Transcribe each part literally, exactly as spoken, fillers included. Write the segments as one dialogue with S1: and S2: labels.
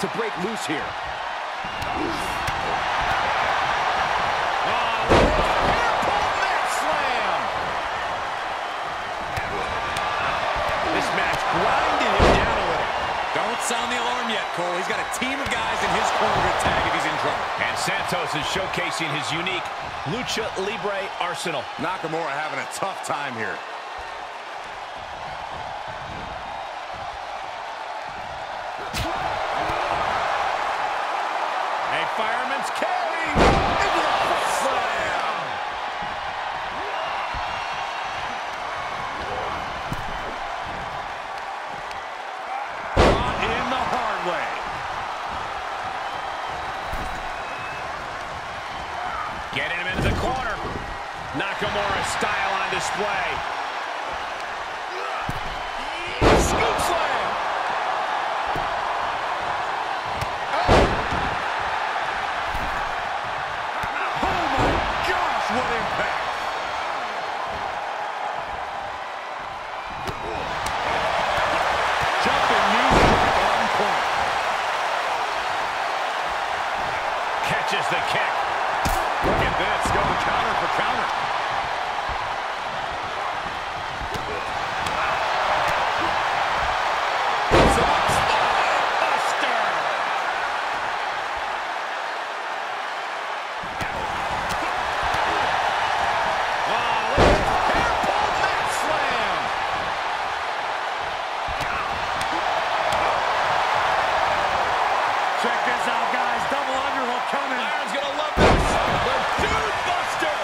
S1: to break loose here.
S2: Grinding him down a little. Don't sound the alarm yet, Cole. He's got a team of guys in his corner to tag if he's in trouble.
S3: And Santos is showcasing his unique Lucha Libre arsenal.
S1: Nakamura having a tough time here.
S3: A fireman's carry into the slam. Getting him into the corner. Nakamura style on display. Scoop slam. Oh. Oh my gosh, what impact. Jumping knee strike on point. Catches the kick. Look at this, going counter for counter. Buster! Oh, look at this hair-pulled mat slam! Check this out, guys. Double underhook coming. Iron's gonna love this. Dude Buster!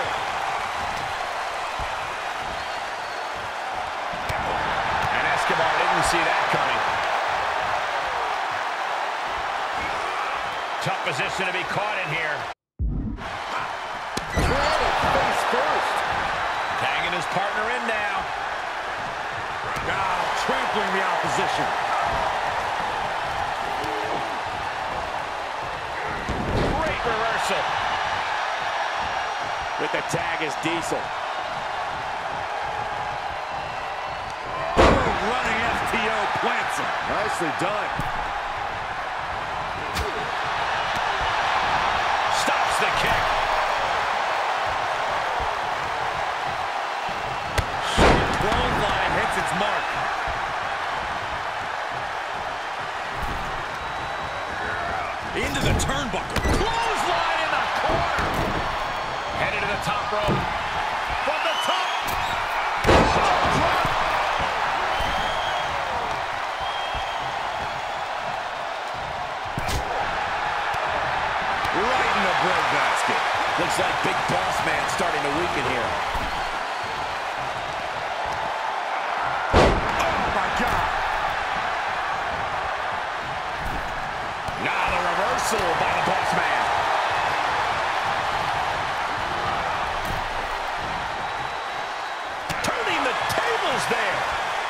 S3: And Escobar didn't see that coming. Tough position to be caught in here.
S1: Face first.
S3: Tagging his partner in now.
S1: Ah, trampling the opposition.
S3: Great reversal.
S1: With the tag is Diesel. Boom, running F T O plants him. Nicely done.
S3: Stops the kick.
S1: Clothesline hits its mark.
S2: Into the turnbuckle.
S3: Clothesline in the corner. Headed to the top rope. From the top. Drop.
S1: Right in the breadbasket. Looks like Big Boss Man starting to weaken here. Oh my God.
S3: Now the reversal by the Boss Man. Turning the tables there.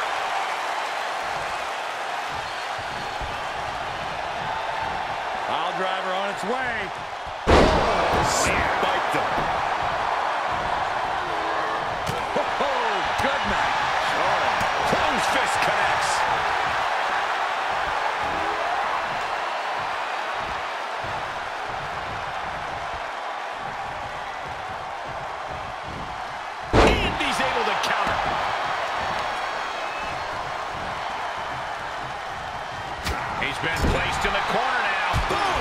S1: Pile driver on its way. Oh, spiked him. Oh, good night.
S3: Close fist connects. And he's able to counter. He's been placed in the corner now. Boom!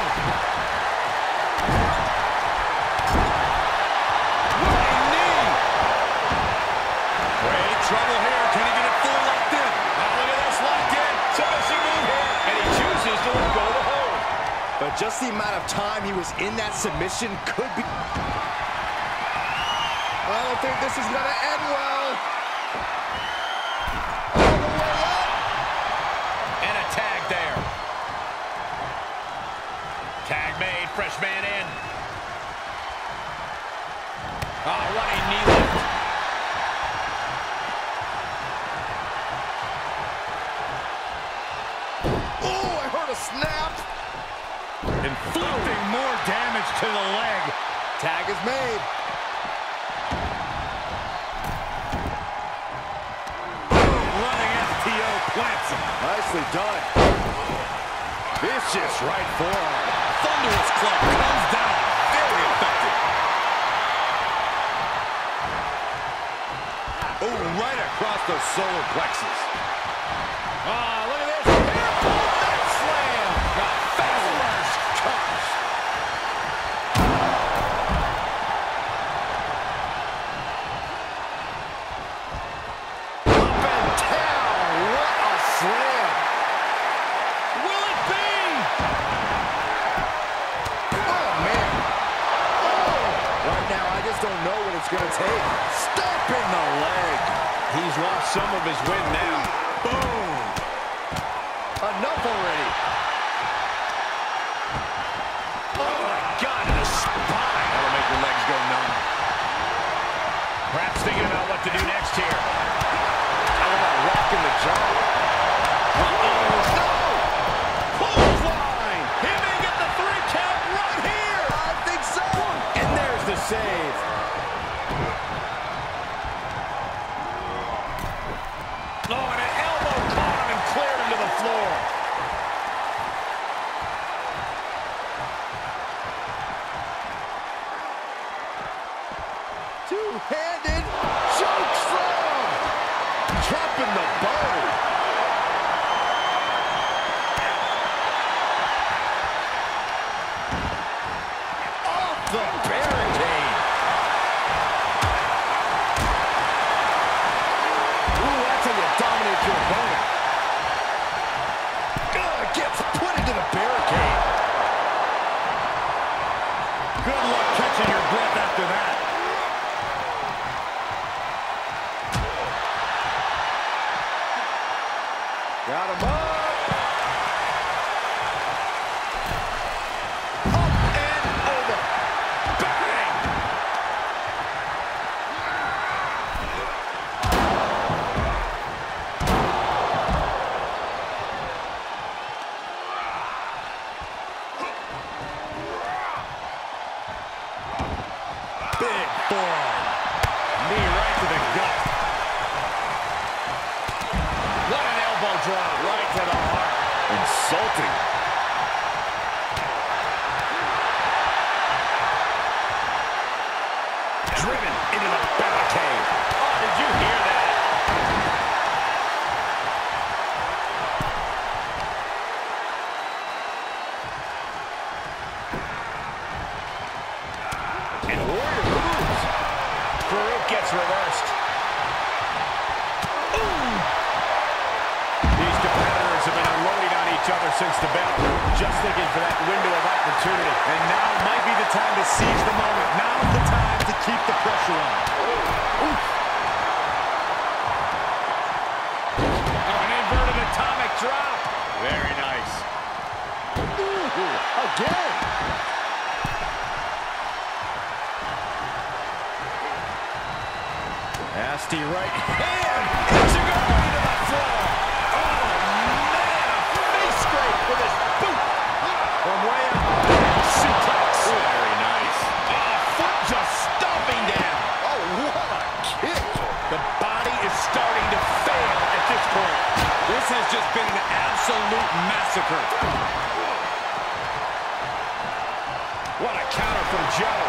S3: Running knee. Great trouble here. Can he get it full locked in? Now look at this, locked in. Submission move here. And he chooses to let go of the hold.
S1: But just the amount of time he was in that submission could be... I don't think this is going to end well. All the way up.
S3: And a tag there. Tag made, fresh man in. Oh, running knee lift.
S1: Oh, I heard a snap. Inflicting more damage to the leg. Tag is made. Running F T O plants him. Nicely done.
S3: Vicious right forearm.
S2: Thunderous club comes down. Very effective.
S3: Oh, right across the solar plexus. Ah, look at this. Careful, neck slam. The fast touch. Up and down. What a slam. Will it be? Oh, man. Oh. Right now, I just don't know what it's going to take. Step in the leg.
S1: He's lost some of his wind now.
S3: Boom. Enough already. Oh, my God, to the spine.
S1: That'll make your legs go numb.
S3: Perhaps thinking about what to do next here. How about rocking the jaw? Uh-oh, no! Clothesline! He may get the three count right here! I think so! And there's the save. Oh, and an elbow caught him and cleared him to the floor. Two-handed choke slam! Dropping the bow. Off the barricade. Ooh, that's how you dominate your opponent. Ugh, gets put into the barricade. Good luck catching your breath after that. Got him up. Up and over. Bang! Big forearm. Knee right to the gut. What an elbow drop right to the heart. Insulting. Driven into the barricade. Oh, did you hear that? And Warrior moves. Farouk gets reversed. Ooh. These competitors have been unloading on each other since the bell. Just looking for that window of opportunity. And now might be the time to seize the moment. Now's the time to keep the pressure on. Oof. Oh, an inverted atomic drop. Very nice. Ooh, again. Nasty right hand. It's going into the floor. Oh, man. A face scrape with his boot. From way up. Suplex. Very nice. Oh, foot just stomping down. Oh, what a kick. The body is starting to fail at this point.
S2: This has just been an absolute massacre.
S3: What a counter from Joe.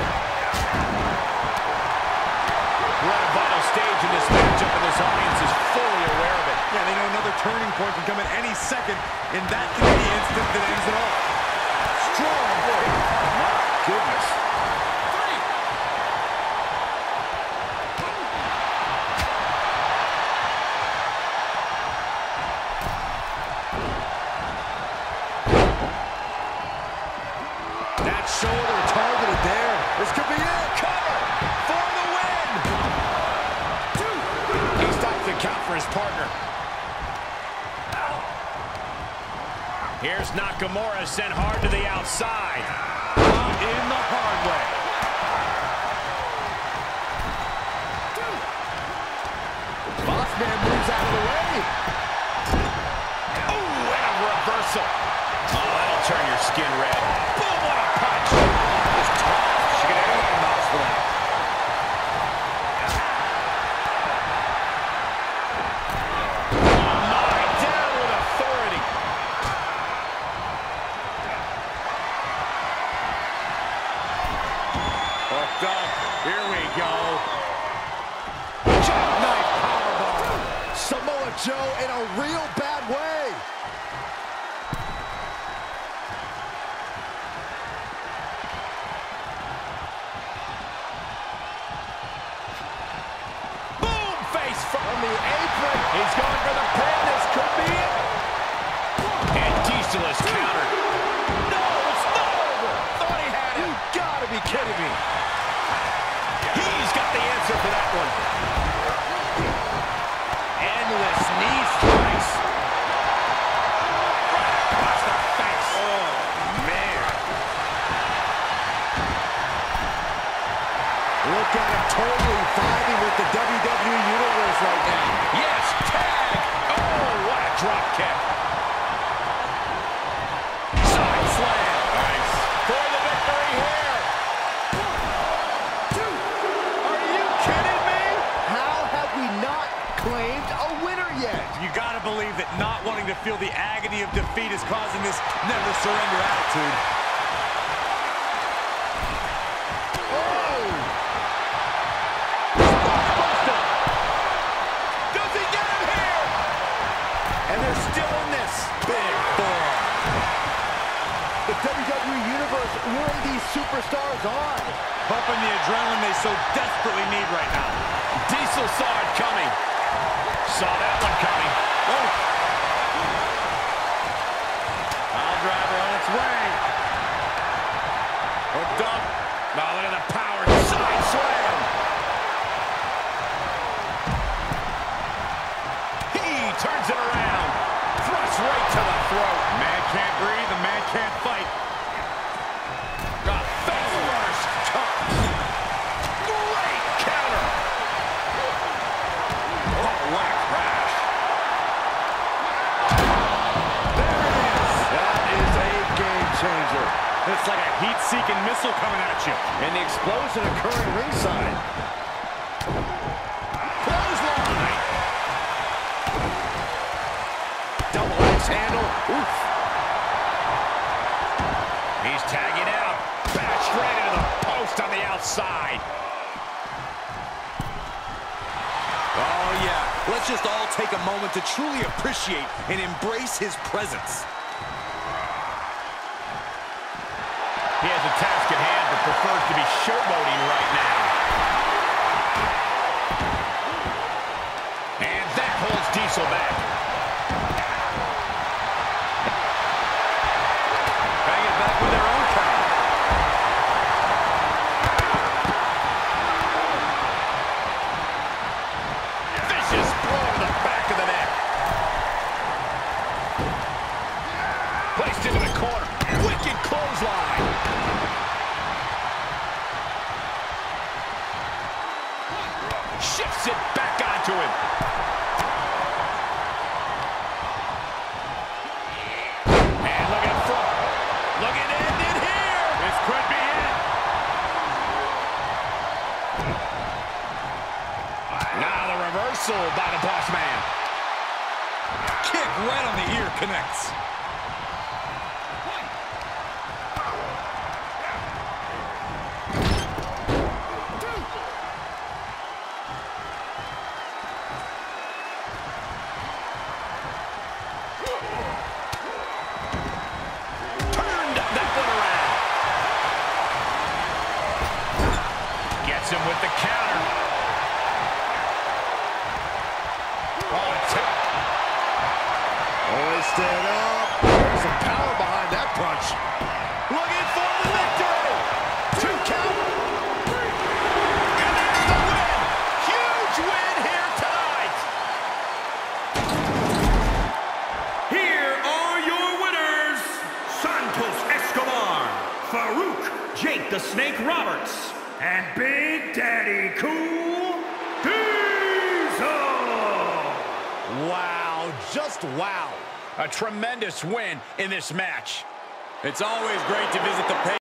S3: We're at a vital stage in this matchup, and this audience is fully aware of it.
S2: Yeah, they know another turning point can come at any second, and that can be the instant that ends it all.
S3: Strong boy. My goodness. That shoulder targeted there. This could be it. Cover for the win. He stops the count for his partner. Here's Nakamura sent hard to the outside. Caught in the hard way. Bossman moves out of the way. Oh, and a reversal. Oh, that'll turn your skin red. Boom, what a punch. That was tough. She could have anything else for that. Oh, my, down with authority.
S1: Merciless counter.
S3: No, it's not over. Thought he had it. You gotta be kidding me.
S1: He's got the answer for that one.
S3: Endless knee strikes. Right across the face.
S1: Oh, man.
S3: Look at him totally vibing with the W W E Universe right now.
S1: Yes, tag. Oh, what a drop kick. Side slam. Nice.
S3: For the victory here. One, two. Are you kidding me? How have we not claimed a winner yet?
S2: You gotta believe that not wanting to feel the agony of defeat is causing this never surrender attitude.
S3: Oh! Does he get him here?
S1: And they're still in this. Big forearm.
S3: The W W E Universe luring these superstars on.
S2: Pumping the adrenaline they so desperately need right now.
S1: Diesel saw it coming. Saw that one coming. Oh. Pile driver on its way. Hooked up. Now look at the power. Side slam. He turns it around. Thrust right to the throat.
S2: Man can't breathe, the man can't fight.
S1: Got face first. Great counter. Oh, what a crash. There it is.
S3: That is a game changer.
S2: It's like a heat-seeking missile coming at you.
S3: And the explosion occurring ringside.
S1: Clothesline. Double axe handle. Oof. He's tagging out. Bashed right into the post on the outside.
S2: Oh, yeah. Let's just all take a moment to truly appreciate and embrace his presence.
S1: He has a task at hand, but prefers to be showboating right now. And that holds Diesel back.
S2: Bang it back with their own counter.
S1: Vicious blow to the back of the neck. Placed into the corner. Wicked clothesline. Shifts it back onto him. And look at front. Looking to end it here.
S2: This could be it.
S1: Now the reversal by the boss man.
S2: Kick right on the ear connects.
S1: Turned that one around. Gets him with the counter. Oh, tap.
S3: Hoisted up. There's some power behind that punch.
S1: Looking for the victory. Two count. And there's the win. Huge win here tonight.
S4: Here are your winners, Santos Escobar, Farouk Jake the Snake Roberts, and Big Daddy Cool Diesel.
S1: Wow, just wow. A tremendous win in this match.
S2: It's always great to visit the page.